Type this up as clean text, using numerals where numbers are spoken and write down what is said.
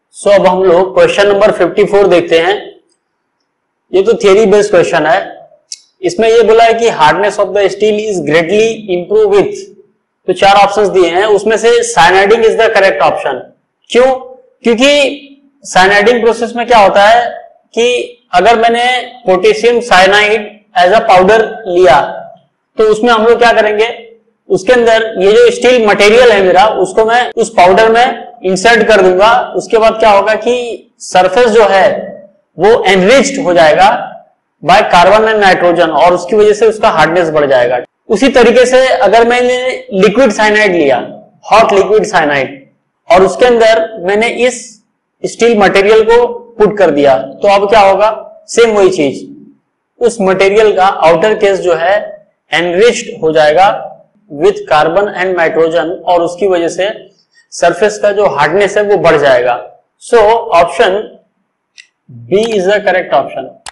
सो अब हम लोग क्वेश्चन नंबर 54 देखते हैं। ये तो थियरी बेस्ड क्वेश्चन है। इसमें ये बोला है कि hardness of the steel is greatly improve with, तो 4 ऑप्शंस दिए हैं, उसमें से cyaniding is the correct option. क्यों? क्योंकि साइनाइडिंग प्रोसेस में क्या होता है कि अगर मैंने potassium cyanide as a powder लिया तो उसमें हम लोग क्या करेंगे, उसके अंदर ये जो स्टील मटेरियल है मेरा, उसको मैं उस पाउडर में इंसर्ट कर दूंगा। उसके बाद क्या होगा कि सरफेस जो है वो एनरिच्ड हो जाएगा बाय कार्बन एंड नाइट्रोजन, और उसकी वजह से उसका हार्डनेस बढ़ जाएगा। उसी तरीके से अगर मैंने लिक्विड साइनाइड लिया, हॉट लिक्विड साइनाइड, और उसके अंदर मैंने इस स्टील मटेरियल को पुट कर दिया, तो अब क्या होगा, सेम वही चीज, उस मटेरियल का आउटर केस जो है एनरिच्ड हो जाएगा विथ कार्बन एंड नाइट्रोजन, और उसकी वजह से सरफेस का जो हार्डनेस है वो बढ़ जाएगा। So option B is the correct option.